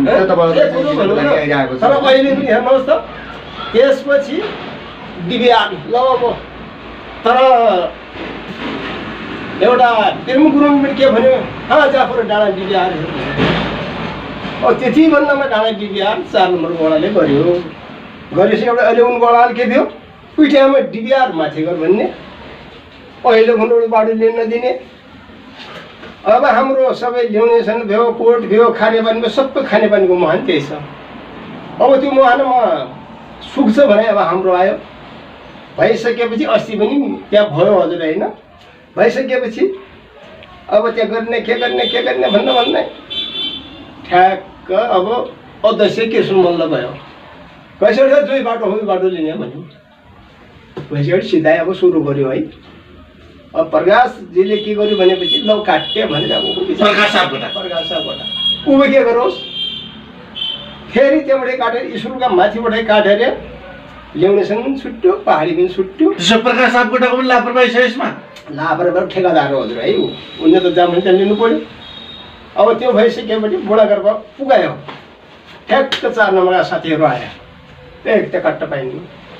अहिले पनि हेर्नुहोस् त त्यसपछि डिबिआर ल अब तर एउटा तिर्मु गुरुङ पनि के भन्यो जाफर डाँडा डिबिआर अब त्यति भन्दामा डाँडा डिबिआर 4 नम्बर गोडाले गर्यो गरेपछि एउटा अहिले उनको गोडाले के थियो पिठ्यामा डिबिआर माथि गर भन्ने अहिले भन्नु बाटो लिन नदिने अब हाम्रो सबै ल्याउनेछन् भयो कोर्ट भयो खानेपानी भयो सबै खानेपानीको मुहान त्यही छ अब त्यो मुहानमा सुक्छ भने अब हाम्रो आयो भइसकेपछि अस्ति पनि त्यहाँ भयो हजुर होइन भइसकेपछि अब त्यहाँ गर्ने के गर्ने भन्दा ठ्याक्क अब अध्यक्ष कृष्ण मल्ल भयो कसरी जोइ बाटो हो बाटो लिने भन्यो भइसकेपछि सिधै अब सुरु गर्यो है अब प्रकाशजीले के गर्यो भनेपछि लौ काट्यो भनेर अब प्रकाश सापकोटा ऊ के गरोस् फेरि त्यहाँबाट काटेर स्कुलका माथिबाटै काटेर ल्याउनेसँग छुट्यो पहाडी पनि छुट्यो त्यसो प्रकाश सापकोटाको पनि लापरवाही छ यसमा लापरवाही ठेकादार हो हजुर है उनले त जाम त्यहाँ लिनु पर्यो अब त्यो भइसकेपछि बुढागढमा पुगायो ठ्याक्क 4 नम्बरका साथीहरू आयो त्यहाँ काट्ट पाइनु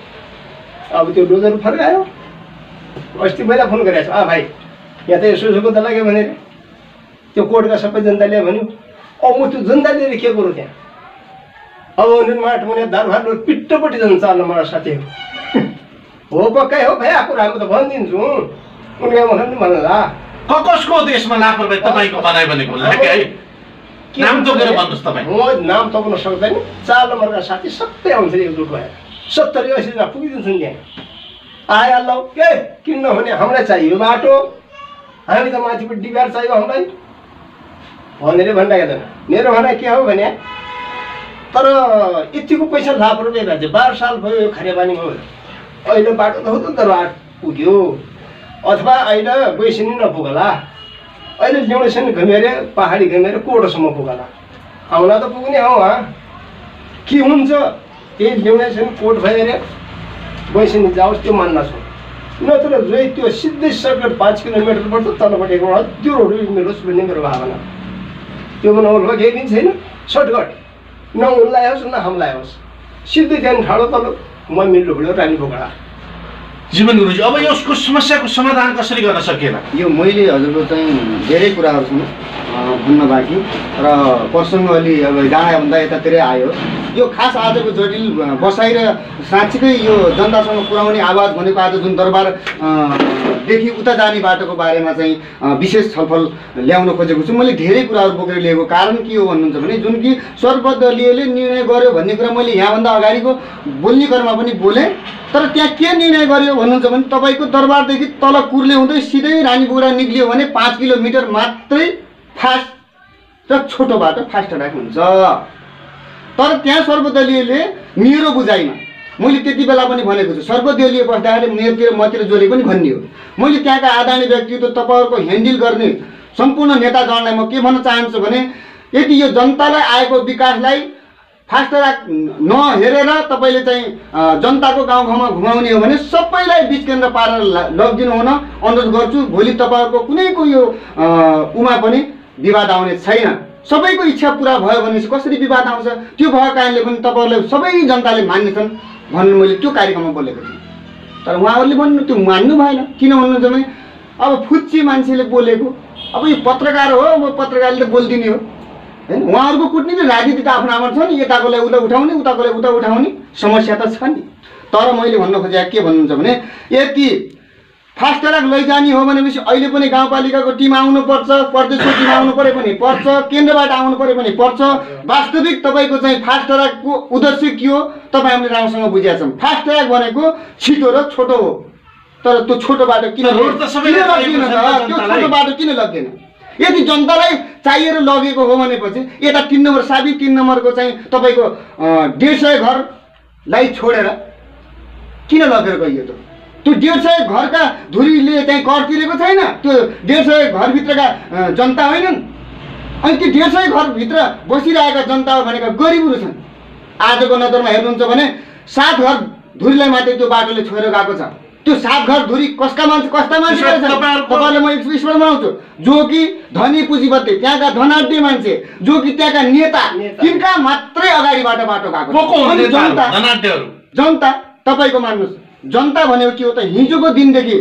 अब त्यो डोजर फर्कायो अस्ति मैले फोन गरेको छु भाइ यहाँ त यसो त लाग्यो भनेर त्यो कोर्टका सबै जनताले भन्यो अब म त्यो जनताले के गरौँ त्यहाँ अब उनीहरू माटो मुने दरबार पिट्टोपट्टि जान्छ 4 नम्बर साथीहरू हो पक्कै हो भाइ आएको राम्रो त भनिदिन्छु उनले म पनि भन्ला कसको देशमा लापरवाही तपाईँको बनाइ भनेको है नाम तोकेर भन्नुहोस् तपाईँ म नाम तोक्न सक्दैन 4 नम्बरका साथी सबै आउँछ एकजुट भएर 70-80 जना पुगिदिन्छन् त्यहाँ आइहाल्नु के किन्न भने हामीलाई चाहियो बाटो हामी त माथिबाट डिबिआर चाहियो हामीलाई भनेर भनिरहेको मेरो भनाइ के हो भने तर यतिको पैसा लापरवाही भएको 12 साल भयो यो खानेपानीमा अहिले बाटो त हो त दरबार पुग्यो अथवा अहिले गइसिनी नपुगला अहिले ल्याउनेछन् घमेरे पहाडी घमेरे कोटोसम्म पुगला आउला त पुग्ने हो के हुन्छ त्यही ल्याउनेछन् कोट भएर गइसिनी जाओस् त्यो मान्न छु नत्र जोइ त्यो सिधै सर्कट 5 किलोमिटर पर्छ तलपट्टि एउटा त्यो रोड मिलोस् भन्ने मेरो भावना त्यो बनाउनुको केही पनि छैन सर्टकट न उनलाई होस् न हामीलाई होस् सिधै त्यहाँ ठाडो तल म मिल्नु पऱ्यो रानी पोखरा जीवन गुरुजी अब यसको समस्याको समाधान कसरी गर्न सकिएला यो मैले हजुरको चाहिँ धेरै कुराहरू छन् भन्न बाँकी र प्रसङ्ग अलि अब डाँडाभन्दा यतातिरै आयो यो खास आजको जटिल बसाइ र साँच्चीकै यो जनतासँग पुर्याउने आवाज भनेको आज जुन दरबार देखि उता जाने बाटोको बारेमा चाहिँ विशेष छलफल ल्याउन खोजेको छु मैले धेरै कुराहरू बोकेर ल्याएको कारण के हो भन्नुहुन्छ भने जुन कि सर्वदलीयले निर्णय गर्यो भन्ने कुरा मैले यहाँभन्दा अगाडिको बोल्ने क्रममा पनि बोलेँ तर त्यहाँ के निर्णय गर्यो भन्नुहुन्छ भने तपाईँको दरबारदेखि तल कुर्ले हुँदै सिधै रानीबुढा निक्लियो भने 5 किलोमिटर मात्रै फास्ट र छोटो बाटो फास्ट ट्र्याक हुन्छ तर त्यहाँ सर्वदलीयले मेरो बुझाइमा मैले त्यति बेला पनि भनेको छु सर्वदलीय बस्दाखेरि मेरोतिर मतिर जोले पनि भन्ने हो मैले त्यहाँका आदरणीय व्यक्तित्व तपाईँहरूको ह्यान्डल गर्ने सम्पूर्ण नेतागणलाई म के भन्न चाहन्छु भने यदि यो जनतालाई आएको विकासलाई फास्ट ट्र्याक नहेरेर तपाईँले चाहिँ जनताको गाउँमा घुमाउने हो भने सबैलाई बिच केन्द्र पारेर लगिदिनु हुन अनुरोध गर्छु भोलि तपाईँहरूको कुनैको यो उमा पनि विवाद आउने छैन सबैको इच्छा पुरा भयो भनेपछि कसरी विवाद आउँछ त्यो भएको कारणले पनि तपाईँहरूले सबै जनताले मान्नेछन् भन्नु मैले त्यो कार्यक्रममा बोलेको थिएँ तर उहाँहरूले भन्नु त्यो मान्नु भएन किन भन्नुहुन्छ भने अब फुच्ची मान्छेले बोलेको अब यो पत्रकार हो म पत्रकारले बोलिदिने हो हैन उहाँहरूको कुटनीति राजनीति त आफ्नो आफ्नो छ नि यताकोलाई उता उठाउने उताकोलाई उता उठाउने समस्या त छ नि तर मैले भन्न खोजेको के भन्नुहुन्छ भने यति फास्ट ट्र्याक लैजाने हो भनेपछि अहिले पनि गाउँपालिकाको टिम आउनुपर्छ, प्रदेशको टिम आउनु परे पनि पर्छ, केन्द्रबाट आउनु परे पनि पर्छ। वास्तविक तपाईँको चाहिँ फास्ट ट्र्याकको उद्देश्य के हो तपाईँ हामीले राम्रोसँग बुझेका छौँ। फास्ट ट्र्याक भनेको छिटो र छोटो हो, तर त्यो छोटो बाटो किन लग्दैन? त्यो छोटो बाटो किन लग्दैन? यदि जनतालाई चाहिएर लगेको हो भनेपछि यता 3 नम्बर साबी 3 नम्बरको चाहिँ तपाईँको 150 घरलाई छोडेर किन लगेर गइयो त? त्यो 150 घरका धुरीले चाहिँ कर तिरेको छैन, त्यो 150 घरभित्रका जनता होइनन्। अनि त्यो 150 घरभित्र बसिरहेका जनता भनेका गरिबहरू छन्। आजको नजरमा हेर्नुहुन्छ भने 7 घर धुरीलाई मात्रै त्यो बाटोले छोडेर गएको छ। त्यो 7 घर धुरी कस्ता मान्छे तपाईँहरूले म स्पष्ट बनाउँछु, जो कि धनी पुँजीपति त्यहाँका धनाढ्य मान्छे, जो कि त्यहाँका नेता, तिनका मात्रै अगाडिबाट बाटो गएको। जनता तपाईँको मान्नुहोस्, जनता भनेको के हो त? हिजोको दिनदेखि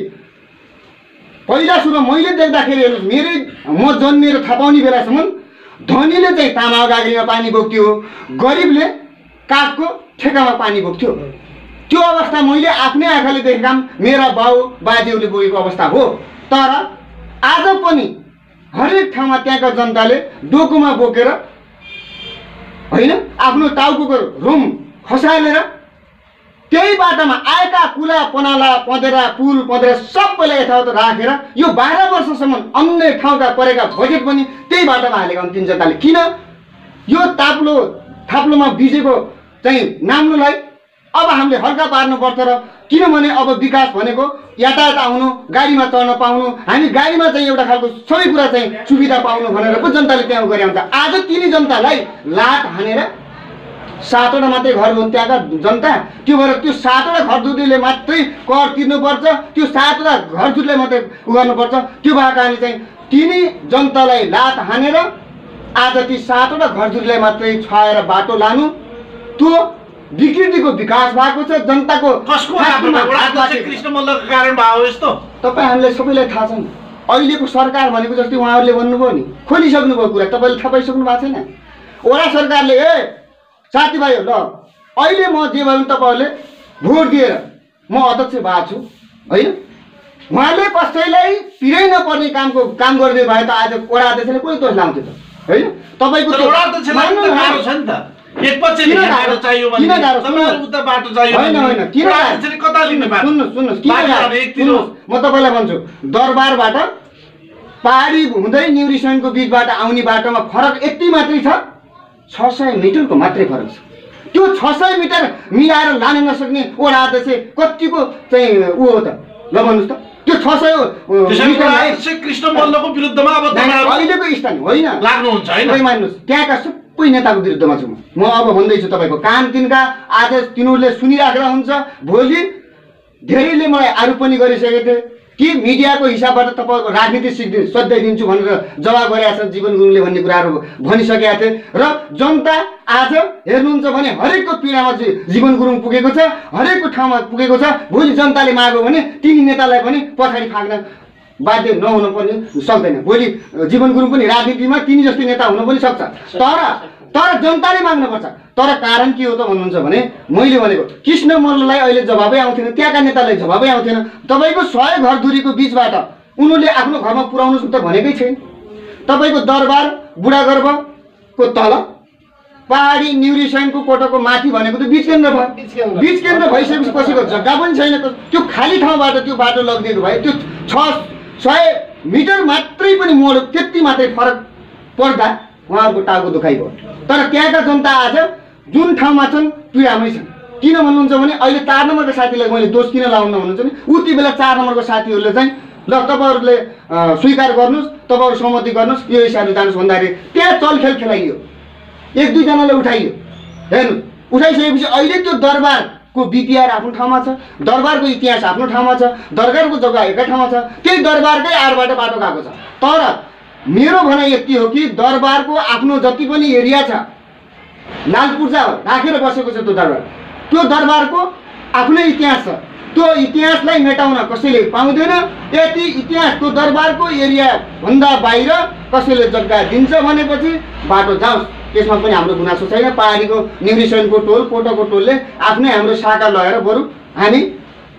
पहिला सुरु मैले देख्दाखेरि हेर्नुहोस्, म जन्मिएर थाहा पाउने बेलासम्म धनीले चाहिँ तामाको गाग्रीमा पानी बोक्थ्यो, गरिबले काठको ठेकामा पानी बोक्थ्यो। त्यो अवस्था मैले आफ्नै आँखाले देखेका, मेरा बाउ बाजेहरूले बोकेको अवस्था हो। तर आज पनि हरेक ठाउँमा त्यहाँका जनताले डोकोमा बोकेर होइन आफ्नो टाउको रुम खसालेर त्यही बाटोमा आएका कुला पनाला पँधेरा पुल पँधेरा सबैलाई यथावत राखेर यो 12 वर्षसम्म अन्य ठाउँका परेका बजेट पनि त्यही बाटोमा हालेका हुन् तीन जनताले। किन? यो थाप्लोमा बिजेको चाहिँ नाम्लोलाई अब हामीले हल्का पार्नुपर्छ र किनभने अब विकास भनेको यातायात आउनु, गाडीमा चढ्न पाउनु, हामी गाडीमा चाहिँ एउटा खालको सबै कुरा चाहिँ सुविधा पाउनु भनेर पो जनताले त्यहाँ गरे हुन्छ। आज तिनी जनतालाई लात हानेर 7वटा मात्रै घर हुन् त्यहाँका जनता, त्यो भएर त्यो 7वटा घरधुरीले मात्रै कर तिर्नुपर्छ, त्यो 7वटा घरधुरीले मात्रै गर्नुपर्छ। त्यो भएको कारणले चाहिँ तिनी जनतालाई लात हानेर आज ती 7वटा घरधुरीलाई मात्रै छाएर बाटो लानु, त्यो विकृतिको विकास भएको छ। जनताको कसको कृष्ण मल्लको कारण भयो यस्तो? तपाईँ हामीलाई सबैलाई थाहा छ नि। अहिलेको सरकार भनेको जस्तै उहाँहरूले भन्नुभयो नि, खोलिसक्नुभयो कुरा, तपाईँले थाहा पाइसक्नु भएको छैन? वडा सरकारले साथीभाइ ल अहिले म जे भए पनि तपाईँहरूले भोट दिएर म अध्यक्ष भएको छु होइन, उहाँले कसैलाई पिरै नपर्ने काम गरिदिनु भयो त आज वडा अध्यक्षले कुनै दोष लाउँथ्यो त होइन? तपाईँको म तपाईँलाई भन्छु, दरबारबाट पहाडी हुँदै न्युरिसनको बिचबाट आउने बाटोमा फरक यति मात्रै छ, 600 मिटरको मात्रै फरक छ। त्यो 600 मिटर मिलाएर लान नसक्ने वडा अध्यक्ष कतिको चाहिँ ऊ हो त? ल भन्नुहोस् त। त्यो 600 कृष्ण मल्लको विरुद्धमा अब अहिलेको स्थान होइन लाग्नुहुन्छ होइन? मान्नुहोस्, त्यहाँका सबै नेताको विरुद्धमा छु म। अब भन्दैछु तपाईँको कान तिनका आज तिनीहरूले सुनिराखेर हुन्छ। भोलि धेरैले मलाई आरोप पनि गरिसकेको थिए कि मिडियाको हिसाबबाट तपाईँको राजनीति सोध्याइदिन्छु भनेर जवाब गरेका छन् जीवन गुरुङले भन्ने कुराहरू भनिसकेका थिए। र जनता आज हेर्नुहुन्छ भने हरेकको पीडामा जीवन गुरुङ पुगेको छ, हरेकको ठाउँमा पुगेको छ। भोलि जनताले माग्यो भने तिनी नेतालाई पनि पछाडि फाक्न बाध्य नहुन पनि सक्दैन। भोलि जीवन गुरुङ पनि राजनीतिमा तिनी जस्तै नेता हुन पनि सक्छ, तर जनताले माग्नुपर्छ। तर कारण के हो त भन्नुहुन्छ भने मैले भनेको कृष्ण मल्ललाई अहिले जवाबै आउँथेन, त्यहाँका नेतालाई जवाबै आउँथेन। तपाईँको 100 घरधुरीको बिचबाट उनीहरूले आफ्नो घरमा पुर्याउनु त भनेकै छैन। तपाईँको दरबार बुढागर्भको तल पहाडी न्युरिसनको कोटोको माथि भनेको त बीच केन्द्र भयो। बीच केन्द्र भइसकेपछि कसैको जग्गा पनि छैन, त्यो खाली ठाउँबाट त्यो बाटो लगिदिएको भए त्यो 600 मिटर मात्रै पनि मोड त्यति मात्रै फरक पर्दा उहाँहरूको टाउको दुखाइ भयो। तर त्यहाँका जनता आज जुन ठाउँमा छन् पीडामै छन्। किन भन्नुहुन्छ भने अहिले 4 नम्बरको साथीलाई मैले दोष किन लाउनु भन्नुहुन्छ भने उति बेला 4 नम्बरको साथीहरूले चाहिँ ल तपाईँहरूले स्वीकार गर्नुहोस्, तपाईँहरू सहमति गर्नुहोस्, यो हिसाबले जानुहोस् भन्दाखेरि त्यहाँ चलखेल खेलाइयो, 1-2 जनाले उठाइयो। हेर्नु उठाइसकेपछि अहिले त्यो दरबारको बिपिआर आफ्नो ठाउँमा छ, दरबारको इतिहास आफ्नो ठाउँमा छ, दरबारको जग्गा एकै ठाउँमा छ, त्यही दरबारकै आडबाट बाटो गएको छ। तर मेरो भनाइ यति हो कि दरबारको आफ्नो जति पनि एरिया छ लालपूर्जा राखेर बसेको छ त्यो दरबारको आफ्नै इतिहास छ। त्यो इतिहासलाई मेटाउन कसैले पाउँदैन। यति इतिहास त्यो दरबारको एरिया भन्दा बाहिर कसैले जग्गा दिन्छ भनेपछि बाटो जाओस्, त्यसमा पनि हाम्रो गुनासो छैन। पहाडीको न्युरिसनको टोल कोटोको टोलले आफ्नै हाम्रो शाखा लगेर बरु हामी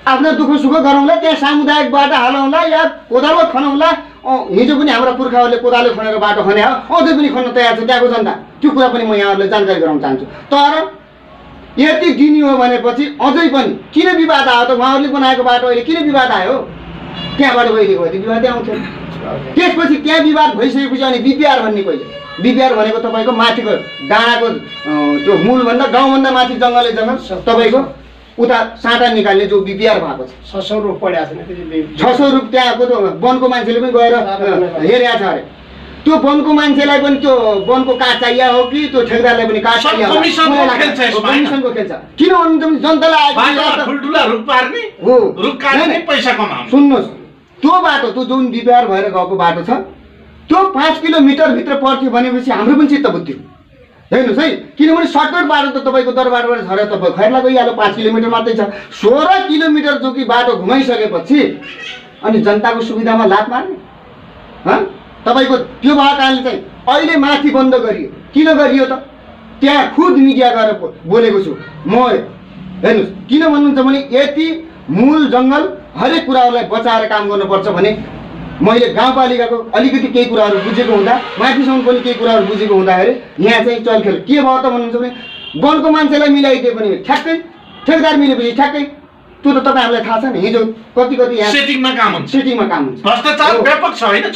आफ्नो दुःख सुख गरौँला, त्यहाँ सामुदायिक बाटो हालौँला या कोदालो खनौँला। हिजो पनि हाम्रा पुर्खाहरूले कोदालो खनेर बाटो खने हो, अझै पनि खन्न तयार छ त्यहाँको जनता। त्यो कुरा पनि म यहाँहरूलाई जानकारी गराउन चाहन्छु। तर यति दिने हो भनेपछि अझै पनि किन विवाद आयो त? उहाँहरूले बनाएको बाटो अहिले किन विवाद आयो? त्यहाँबाट कहिले गयो विवादै आउँथ्यो। त्यसपछि त्यहाँ विवाद भइसकेपछि अनि बिपिआर भन्ने कहिले? बिपिआर भनेको तपाईँको माथिको डाँडाको त्यो मूलभन्दा गाउँभन्दा माथि जङ्गलै जङ्गल तपाईँको उता साँटा निकाल्ने जो बिपिआर भएको छ। 600 रुख पढाएको छ। 600 रुख त्यहाँको त वनको मान्छेले पनि गएर हेरेको छ अरे। त्यो वनको मान्छेलाई पनि त्यो वनको काठ चाहिए हो कि त्यो ठेकेदारलाई पनि काठ चाहिए हो? कमिसनको खेल छ। किन भन्नुहुन्छ भने जनतालाई ठुल्ठुला रुख पार्ने हो, रुख काट्ने पैसा कमाउने। सुन्नुहोस्, त्यो बाटो त्यो जुन बिपिआर भएर गएको बाटो छ त्यो 5 किलोमिटर भित्र पर्थ्यो भनेपछि हाम्रो पनि चित्त बुझ्थ्यो। हेर्नुहोस् है, किनभने सर्टकट बाटो त तपाईँको दरबारबाट झरेर तपाईँ खैरला गइहाल्यो, 5 किलोमिटर मात्रै छ। 16 किलोमिटर जो कि बाटो घुमाइसकेपछि अनि जनताको सुविधामा लात मार्ने? तपाईँको त्यो भएको कारणले चाहिँ अहिले माथि बन्द गरियो। किन गरियो त? त्यहाँ खुद मिडिया गएर बोलेको छु म। हेर्नुहोस्, किन भन्नुहुन्छ भने यति मूल जङ्गल हरेक कुराहरूलाई बचाएर काम गर्नुपर्छ भने मैले गाउँपालिकाको अलिकति केही कुराहरू बुझेको हुँदा, माथिसम्म पनि केही कुराहरू बुझेको हुँदाखेरि यहाँ चाहिँ चलखेल के भयो त भन्नुहुन्छ भने वनको मान्छेलाई मिलाइदिए पनि ठ्याक्कै, ठेकेदार मिलेपछि ठ्याक्कै। त्यो त तपाईँहरूलाई थाहा छ नि, हिजो कति कति यहाँ सेटिङमा काम हुन्छ, सेटिङमा काम हुन्छ। भ्रष्टाचार व्यापक छ हैन?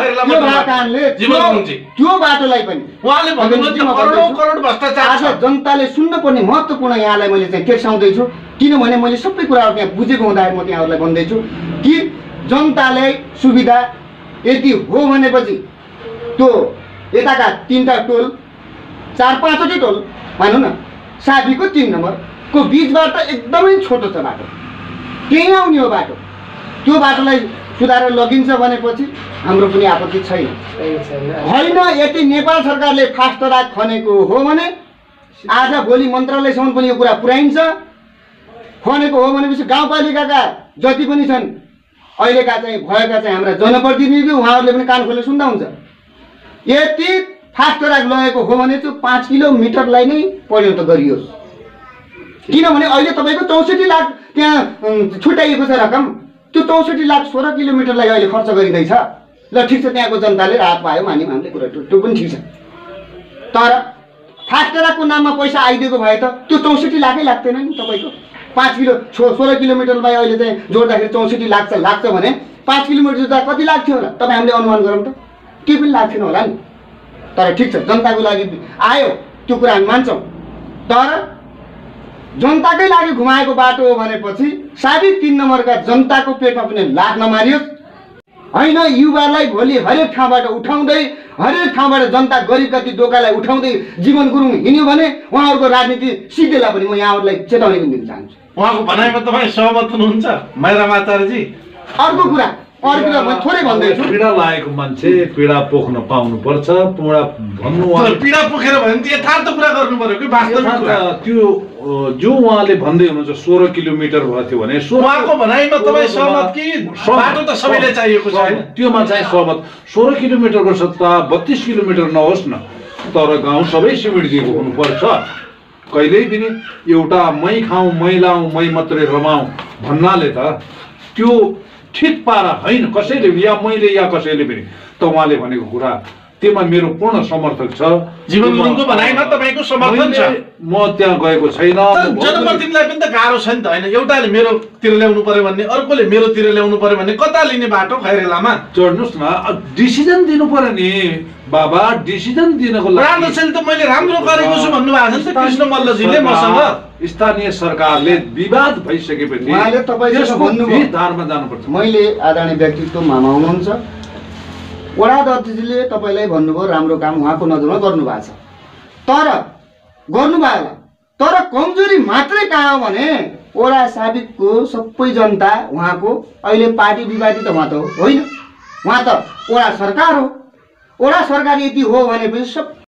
त्यो बाटोलाई पनि उहाँले भन्नुहुन्छ करोडौं करोड भ्रष्टाचार आज जनताले सुन्नुपर्ने महत्त्वपूर्ण यहाँलाई मैले चाहिँ तेर्साउँदैछु। किनभने मैले सबै कुराहरू त्यहाँ बुझेको हुँदाखेरि म त्यहाँहरूलाई भन्दैछु कि जनतालाई सुविधा यदि हो भनेपछि त्यो यताका 3टा टोल 4-5वटै टोल भनौँ न, साबीको 3 नम्बरको बिचबाट एकदमै छोटो छ बाटो, त्यहीँ आउने हो बाटो। त्यो बाटोलाई सुधारेर लगिन्छ भनेपछि हाम्रो पनि आपत्ति छैन। होइन, यदि नेपाल सरकारले फास्ट ट्र्याक खनेको हो भने आज भोलि मन्त्रालयसम्म पनि यो कुरा पुर्याइन्छ। खनेको हो भनेपछि गाउँपालिकाका जति पनि छन् अहिलेका चाहिँ भएका चाहिँ हाम्रा जनप्रतिनिधि उहाँहरूले पनि कान खोलेर सुन्दा हुन्छ। यति फास्ट ट्र्याक लगेको हो भने चाहिँ 5 किलोमिटरलाई नै परिणत गरियोस्। किनभने अहिले तपाईँको 64 लाख त्यहाँ छुट्याइएको छ रकम। त्यो 64 लाख 16 किलोमिटरलाई अहिले खर्च गरिँदैछ। ल ठिक छ, त्यहाँको जनताले राहत पायो, मान्यौँ हामीले कुरा, त्यो पनि ठिक छ। तर फास्ट ट्र्याकको नाममा पैसा आइदिएको भए त त्यो 64 लाखै लाग्थेन नि तपाईँको। 16 किलोमिटरलाई अहिले चाहिँ जोड्दाखेरि 64 लाग्छ भने 5 किलोमिटर जोड्दा कति लाग्थ्यो होला? तपाईँ हामीले अनुमान गरौँ त, केही पनि लाग्थेन होला नि। तर ठिक छ, जनताको लागि आयो त्यो कुरा हामी मान्छौँ। तर जनताकै लागि घुमाएको बाटो हो भनेपछि साबी 3 नम्बरका जनताको पेटमा पनि लात नमारियोस्। होइन, युवालाई भोलि हरेक ठाउँबाट उठाउँदै, हरेक ठाउँबाट जनता गरिब कति दोकालाई उठाउँदै जीवन गुरुङ हिँड्यो भने उहाँहरूको राजनीति सिद्धेला पनि म यहाँहरूलाई चेतावनी पनि दिन चाहन्छु। उहाँको भनाइमा तपाईँ सहमत हुनुहुन्छ मैराम आचार्यजी? अर्को कुरा म थोरै भन्दैछु, पीडा लागेको मान्छे पीडा पोख्न पाउनुपर्छ। पीडा पोखेर भयो भने यथार्थ कुरा गर्नु पर्यो कि वास्तविक कुरा? त्यो जो उहाँले भन्दै हुनुहुन्छ 16 किलोमिटर भएको थियो भने उहाँको भनाइमा तपाईँ सहमत कि बाटो त सबैलाई चाहिएको छ? त्योमा चाहिँ सहमत। 16 किलोमिटरको सट्टा 32 किलोमिटर नहोस् न, तर गाउँ सबै सिमेन्ट दिएको हुनुपर्छ। कहिल्यै पनि एउटा मै खाउँ मै लाउँ मै मात्रै रमाउँ भन्नाले त त्यो ठिक पारा होइन कसैले, या मैले या कसैले पनि। त उहाँले भनेको कुरा त्यसमा मेरो पूर्ण समर्थक छ। जीवन गुरुङको भनाइमा तपाईँको समर्थन छ? म त्यहाँ गएको छैन। जनप्रतिनिधिलाई पनि त गाह्रो छ नि त, होइन? एउटाले मेरोतिर ल्याउनु पर्यो भन्ने, अर्कोले मेरोतिर ल्याउनु पर्यो भन्ने, कता लिने बाटो खैरेलामा? चढ्नुहोस् न, डिसिजन दिनु पर्यो नि बाबा। डिसिजन दिनको लागि राजनैतिक त मैले राम्रो गरेको छु भन्नुभएको छ नि त कृष्ण मल्लजीले मसँग। स्थानीय सरकारले विवाद भइसकेपछि उहाँले तपाईँसँग भन्नुभयो धारमा जानुपर्छ। मैले आदरणीय व्यक्तित्वमा हुनुहुन्छ, वडा अध्यक्षले तपाईँलाई भन्नुभयो राम्रो काम उहाँको नजरमा गर्नुभएको छ। तर गर्नुभयो, तर कमजोरी मात्रै कहाँ हो भने वडा साबिकको सबै जनता उहाँको अहिले पार्टी विवादी त उहाँ त होइन, उहाँ त वडा सरकार हो। वडा सरकार यदि हो भनेपछि सब